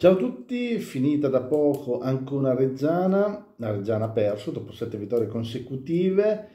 Ciao a tutti, finita da poco anche una Reggiana, la Reggiana ha perso dopo 7 vittorie consecutive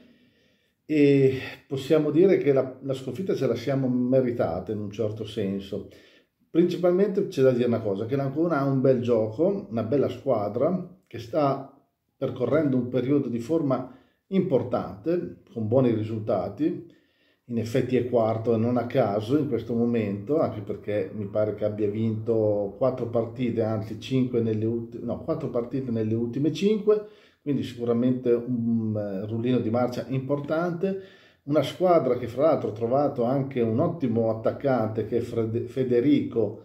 e possiamo dire che la sconfitta ce la siamo meritata in un certo senso. Principalmente c'è da dire una cosa, che l'Ancona ha un bel gioco, una bella squadra che sta percorrendo un periodo di forma importante, con buoni risultati. In effetti è quarto e non a caso in questo momento, anche perché mi pare che abbia vinto 4 partite, anzi 5 no, 4 partite nelle ultime 5, quindi sicuramente un rullino di marcia importante. Una squadra che fra l'altro ha trovato anche un ottimo attaccante che è Federico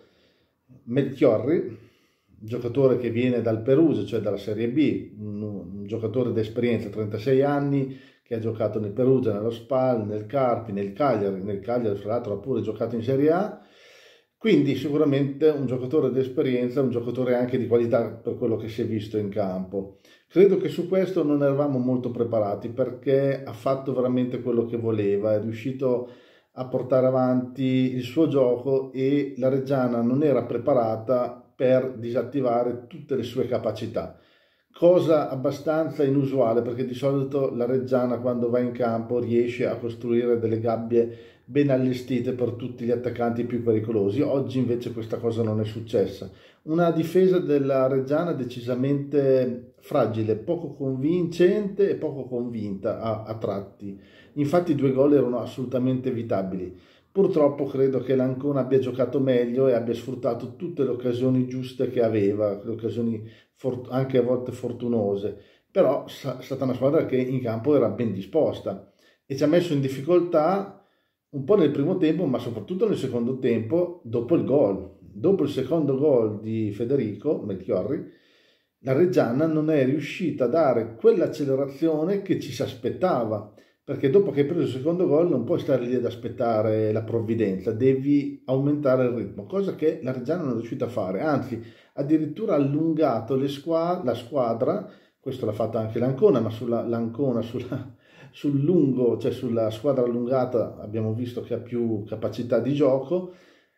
Melchiorri, giocatore che viene dal Perugia, cioè dalla Serie B, un giocatore d'esperienza, 36 anni, che ha giocato nel Perugia, nello Spal, nel Carpi, nel Cagliari fra l'altro ha pure giocato in Serie A, quindi sicuramente un giocatore d'esperienza, un giocatore anche di qualità per quello che si è visto in campo. Credo che su questo non eravamo molto preparati perché ha fatto veramente quello che voleva, è riuscito a portare avanti il suo gioco e la Reggiana non era preparata per disattivare tutte le sue capacità, cosa abbastanza inusuale perché di solito la Reggiana quando va in campo riesce a costruire delle gabbie ben allestite per tutti gli attaccanti più pericolosi. Oggi invece questa cosa non è successa. Una difesa della Reggiana decisamente fragile, poco convincente e poco convinta a tratti. Infatti i 2 gol erano assolutamente evitabili. Purtroppo credo che l'Ancona abbia giocato meglio e abbia sfruttato tutte le occasioni giuste che aveva, le occasioni anche a volte fortunose, però è stata una squadra che in campo era ben disposta e ci ha messo in difficoltà un po' nel primo tempo, ma soprattutto nel secondo tempo dopo il gol. Dopo il secondo gol di Federico Melchiorri, la Reggiana non è riuscita a dare quell'accelerazione che ci si aspettava, perché dopo che hai preso il secondo gol non puoi stare lì ad aspettare la provvidenza, devi aumentare il ritmo, cosa che la Reggiana non è riuscita a fare, anzi addirittura ha allungato la squadra, questo l'ha fatto anche l'Ancona, ma l'Ancona sul lungo, cioè sulla squadra allungata abbiamo visto che ha più capacità di gioco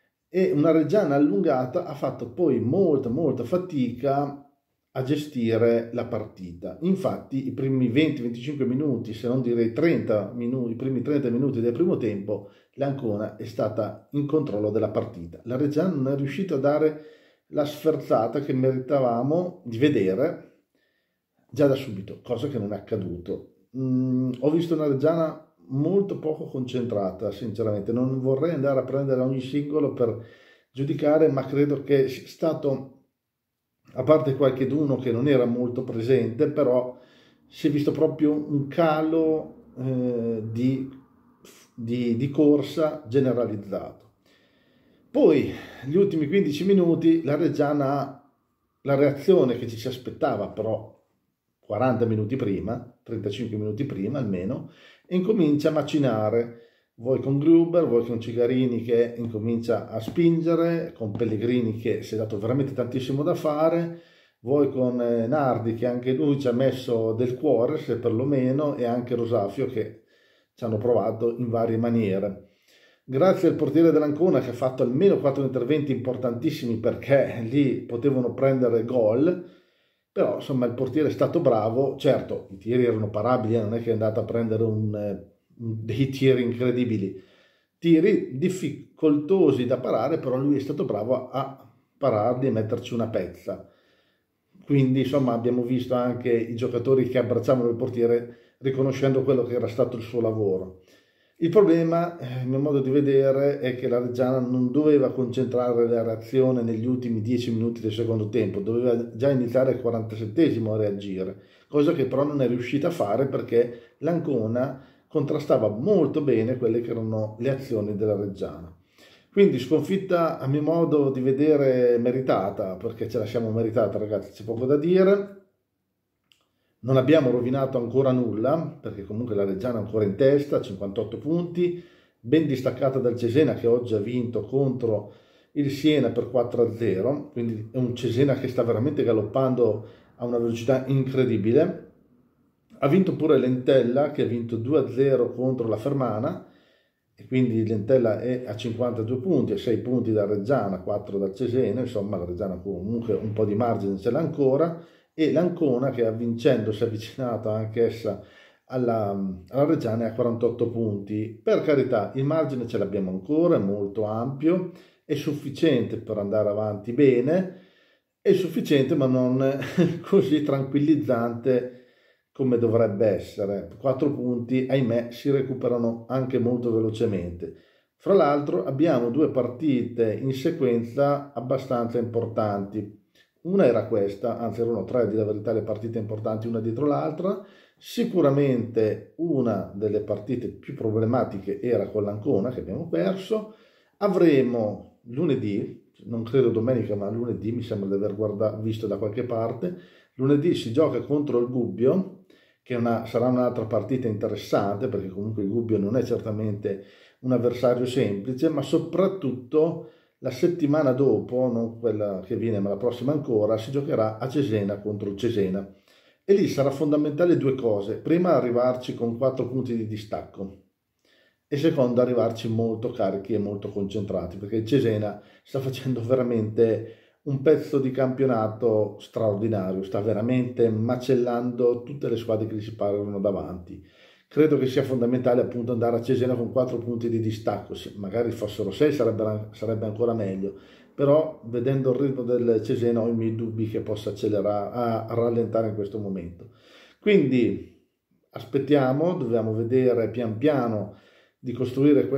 e una Reggiana allungata ha fatto poi molta fatica a gestire la partita. Infatti i primi 20-25 minuti, se non direi 30 minuti, i primi 30 minuti del primo tempo, l'Ancona è stata in controllo della partita. La Reggiana non è riuscita a dare la sferzata che meritavamo di vedere già da subito, cosa che non è accaduto. Ho visto una Reggiana molto poco concentrata, sinceramente. Non vorrei andare a prendere ogni singolo per giudicare, ma credo che sia stato, a parte qualcheduno che non era molto presente, però si è visto proprio un calo di corsa generalizzato. Poi, gli ultimi 15 minuti, la Reggiana ha la reazione che ci si aspettava, però 40 minuti prima, 35 minuti prima almeno, e incomincia a macinare, voi con Gruber, voi con Cigarini che incomincia a spingere, con Pellegrini che si è dato veramente tantissimo da fare, voi con Nardi che anche lui ci ha messo del cuore, se perlomeno, e anche Rosafio che ci hanno provato in varie maniere. Grazie al portiere dell'Ancona che ha fatto almeno 4 interventi importantissimi perché lì potevano prendere gol, però insomma il portiere è stato bravo, certo i tiri erano parabili, non è che è andato a prendere dei tiri incredibili, tiri difficoltosi da parare, però lui è stato bravo a pararli e metterci una pezza. Quindi insomma abbiamo visto anche i giocatori che abbracciavano il portiere riconoscendo quello che era stato il suo lavoro. Il problema, a mio modo di vedere, è che la Reggiana non doveva concentrare la reazione negli ultimi 10 minuti del secondo tempo, doveva già iniziare al 47esimo a reagire, cosa che però non è riuscita a fare perché l'Ancona contrastava molto bene quelle che erano le azioni della Reggiana. Quindi sconfitta a mio modo di vedere meritata, perché ce la siamo meritata ragazzi, c'è poco da dire. Non abbiamo rovinato ancora nulla, perché comunque la Reggiana è ancora in testa, 58 punti, ben distaccata dal Cesena che oggi ha vinto contro il Siena per 4-0, quindi è un Cesena che sta veramente galoppando a una velocità incredibile. Ha vinto pure l'Entella che ha vinto 2-0 contro la Fermana e quindi Lentella è a 52 punti, a 6 punti da Reggiana, 4 dal Cesena, insomma la Reggiana comunque un po' di margine ce l'ha ancora, e l'Ancona che vincendo si è avvicinata anche essa alla Reggiana è a 48 punti. Per carità, il margine ce l'abbiamo ancora, è molto ampio, è sufficiente per andare avanti bene, è sufficiente ma non così tranquillizzante come dovrebbe essere. 4 punti, ahimè, si recuperano anche molto velocemente. Fra l'altro abbiamo 2 partite in sequenza abbastanza importanti. Una era questa, anzi erano 3 a dire la verità le partite importanti una dietro l'altra. Sicuramente una delle partite più problematiche era con l'Ancona che abbiamo perso. Avremo lunedì, non credo domenica ma lunedì, mi sembra di aver visto da qualche parte, lunedì si gioca contro il Gubbio, che sarà un'altra partita interessante perché comunque il Gubbio non è certamente un avversario semplice, ma soprattutto la settimana dopo, non quella che viene ma la prossima ancora, si giocherà a Cesena contro il Cesena e lì sarà fondamentale 2 cose: prima arrivarci con 4 punti di distacco e secondo arrivarci molto carichi e molto concentrati, perché il Cesena sta facendo veramente un pezzo di campionato straordinario, sta veramente macellando tutte le squadre che gli si parano davanti. Credo che sia fondamentale appunto andare a Cesena con 4 punti di distacco, magari fossero 6 sarebbe ancora meglio, però vedendo il ritmo del Cesena ho i miei dubbi che possa accelerare, a rallentare in questo momento. Quindi aspettiamo, dobbiamo vedere pian piano di costruire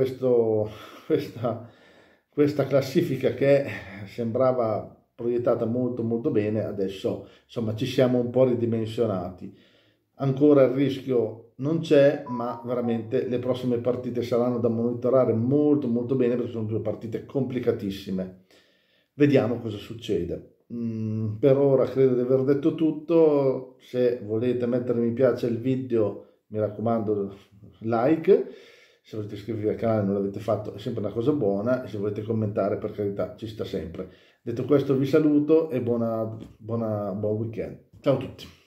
questa classifica che sembrava proiettata molto molto bene. Adesso insomma ci siamo un po' ridimensionati, ancora il rischio non c'è, ma veramente le prossime partite saranno da monitorare molto molto bene perché sono 2 partite complicatissime. Vediamo cosa succede. Per ora credo di aver detto tutto. Se volete mettere mi piace al video, mi raccomando, like. Se volete iscrivervi al canale non l'avete fatto, è sempre una cosa buona, e se volete commentare, per carità, ci sta sempre. Detto questo vi saluto e buon weekend. Ciao a tutti.